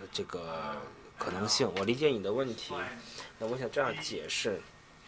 这个可能性。我理解你的问题，那我想这样解释。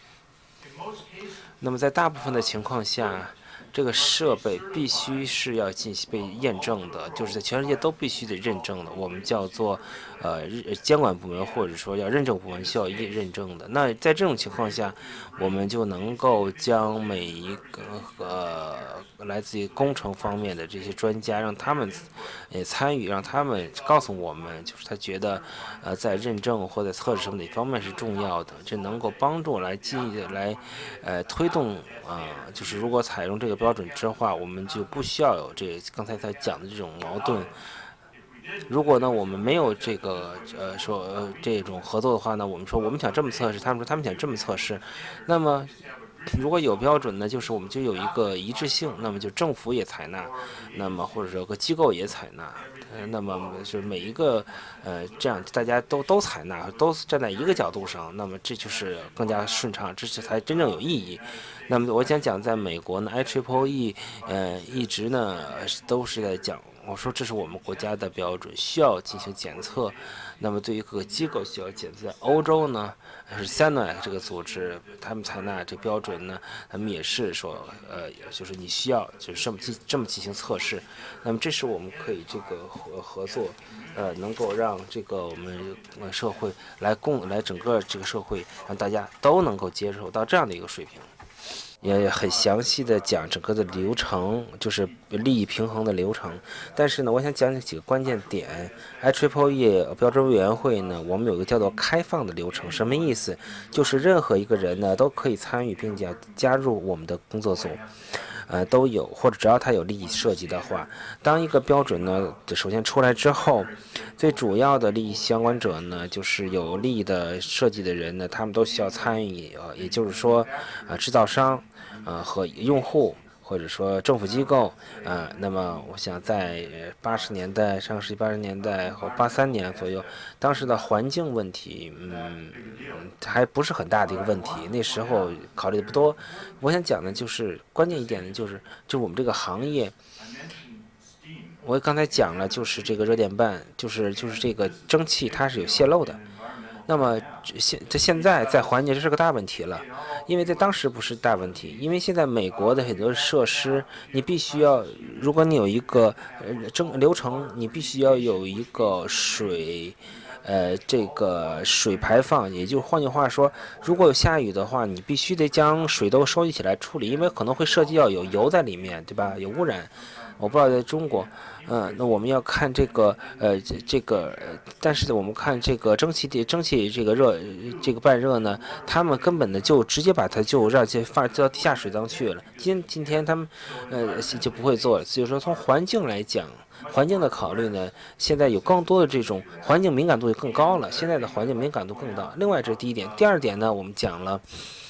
那么在大部分的情况下，这个设备必须是要进行被验证的，就是在全世界都必须得认证的，我们叫做监管部门或者说要认证部门需要认证的。那在这种情况下，我们就能够将每一个来自于工程方面的这些专家，让他们参与，让他们告诉我们，就是他觉得在认证或者测试什么哪方面是重要的，这能够帮助来推动就是如果采用这个标准之后，我们就不需要有刚才他讲的这种矛盾。如果呢我们没有这个这种合作的话呢，我们说我们想这么测试，他们说他们想这么测试，那么如果有标准呢，就是我们就有一个一致性，那么就政府也采纳，那么或者说有个机构也采纳，那么是每一个这样大家都采纳，都站在一个角度上，那么这就是更加顺畅，这才真正有意义。那么我想讲，在美国呢，IEEE 一直呢都是在讲。我说这是我们国家的标准，需要进行检测。那么对于各个机构需要检测，在欧洲呢是 Standard 这个组织，他们采纳这标准呢，他们也是说就是你需要就是这么进行测试。那么这是我们可以这个合作，能够让这个我们社会来整个这个社会让大家都能够接受到这样的一个水平。也很详细的讲整个的流程，就是利益平衡的流程。但是呢，我想讲几个关键点。IEEE 标准委员会呢，我们有一个叫做开放的流程，什么意思？就是任何一个人呢都可以参与并且加入我们的工作组。都有，或者只要他有利益涉及的话，当一个标准呢首先出来之后，最主要的利益相关者呢，就是有利益的设计的人呢，他们都需要参与，也就是说，制造商，和用户。或者说政府机构，那么我想在80年代，上世纪80年代和83年左右，当时的环境问题，还不是很大的一个问题，那时候考虑的不多。我想讲的就是关键一点呢，就是我们这个行业，我刚才讲了，就是这个热电办，就是这个蒸汽它是有泄漏的。那么现在在环境这是个大问题了，因为在当时不是大问题，因为现在美国的很多设施，你必须要，如果你有一个流程，你必须要有一个这个水排放，也就换句话说，如果有下雨的话，你必须得将水都收集起来处理，因为可能会涉及到有油在里面，对吧？有污染。我不知道在中国，那我们要看这个，但是我们看这个蒸汽这个这个半热呢，他们根本的就直接把它就让放到地下水当去了。今天他们，就不会做了。所以说从环境来讲，环境的考虑呢，现在有更多的这种环境敏感度也更高了。现在的环境敏感度更大。另外这是第一点，第二点呢，我们讲了。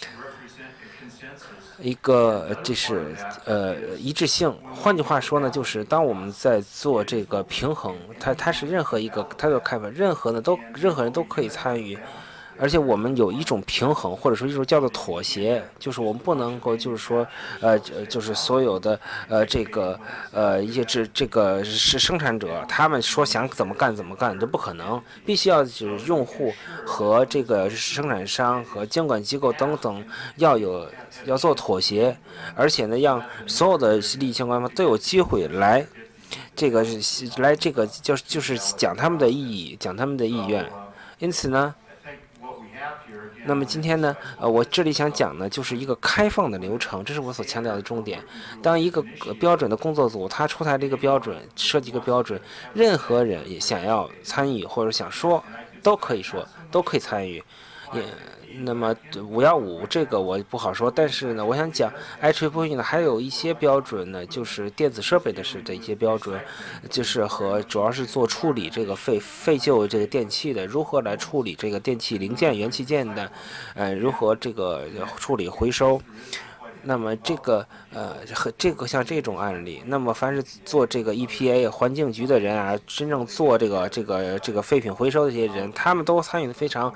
一个这是一致性，换句话说呢，就是当我们在做这个平衡，它是任何一个它的开发，任何人都可以参与，而且我们有一种平衡，或者说一种叫做妥协，就是我们不能够就是说就是所有的一些这个是生产者，他们说想怎么干都不可能，必须要就是用户和这个生产商和监管机构等等要做妥协，而且呢，让所有的利益相关方都有机会来这个就是讲他们的意义，讲他们的意愿。因此呢，那么今天呢，我这里想讲呢，就是一个开放的流程，这是我所强调的重点。当一个标准的工作组他出台这个标准，设计一个标准，任何人也想要参与或者想说，都可以说，都可以参与。那么515这个我不好说，但是呢，我想讲 IEEE 呢还有一些标准呢，就是电子设备的一些标准，就是主要是做处理这个废旧这个电器的，如何来处理这个电器零件、元器件的，如何这个处理回收。那么像这种案例，那么凡是做这个 EPA 环境局的人啊，真正做这个废品回收的这些人，他们都参与的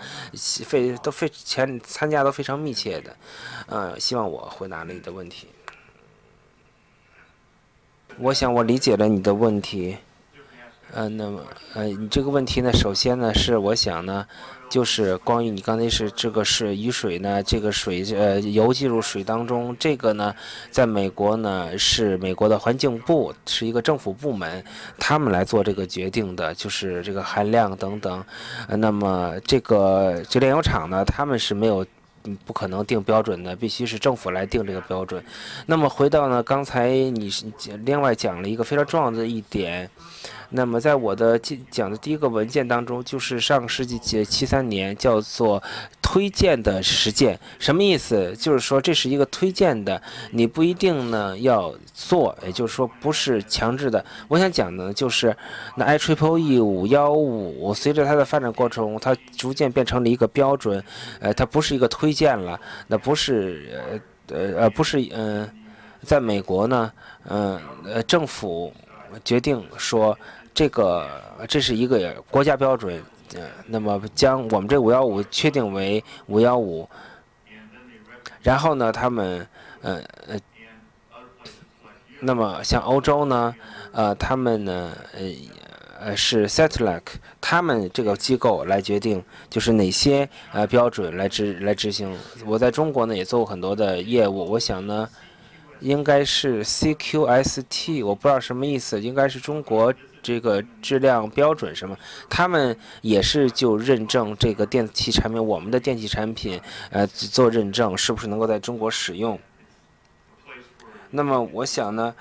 参加都非常密切的，希望我回答了你的问题。我想我理解了你的问题。 那么你这个问题呢，首先呢是我想呢，就是关于你刚才是这个是雨水呢，这个水油进入水当中，这个呢，在美国呢是美国的环境部是一个政府部门，他们来做这个决定的，就是这个含量等等。那么这炼油厂呢，他们是没有。不可能定标准的，必须是政府来定这个标准。那么回到呢，刚才你是另外讲了一个非常重要的一点。那么在我的讲的第一个文件当中，就是上个世纪73年叫做推荐的实践，什么意思？就是说这是一个推荐的，你不一定呢要做，也就是说不是强制的。我想讲的就是那 IEEE 515随着它的发展过程中，它逐渐变成了一个标准，它不是一个推荐了，那不是不是在美国呢，政府决定说这是一个国家标准，那么将我们这515确定为515，然后呢，他们那么像欧洲呢，他们呢是 SETLAC， 他们这个机构来决定就是哪些标准来执行。我在中国呢也做过很多的业务，我想呢。应该是 CQST， 我不知道什么意思，应该是中国这个质量标准什么，他们也是就认证这个电器产品，我们的电器产品，做认证是不是能够在中国使用。那么我想呢，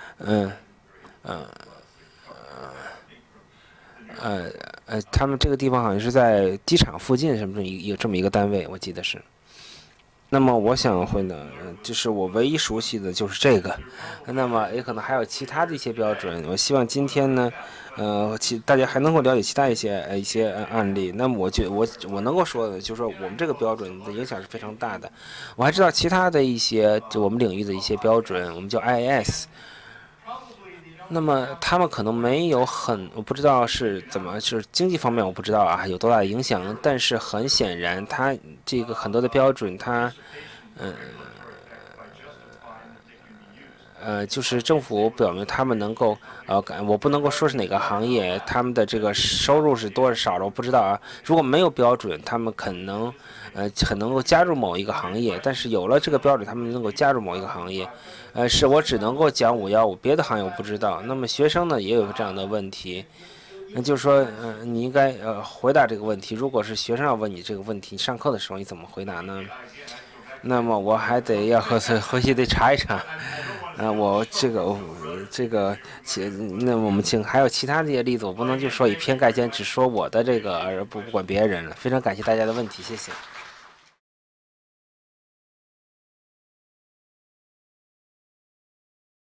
他们这个地方好像是在机场附近什么这么一个单位，我记得是。那么我想会呢，就是我唯一熟悉的就是这个，那么也可能还有其他的一些标准。我希望今天呢，大家还能够了解其他一些案例。那么我能够说的就是说，我们这个标准的影响是非常大的。我还知道其他的一些就我们领域的一些标准，我们叫 IEEE。那么他们可能没有我不知道是怎么，是经济方面我不知道啊有多大的影响，但是很显然，它这个很多的标准，它，就是政府表明他们能够，我不能够说是哪个行业，他们的这个收入是多少了，我不知道啊。如果没有标准，他们很能够加入某一个行业，但是有了这个标准，他们能够加入某一个行业。是我只能够讲515，别的行业我不知道。那么学生呢也有这样的问题，那就是说，你应该回答这个问题。如果是学生要问你这个问题，上课的时候你怎么回答呢？那么我还得回去得查一查。我那我们还有其他这些例子，我不能就说以偏概全，只说我的这个而不管别人了。非常感谢大家的问题，谢谢。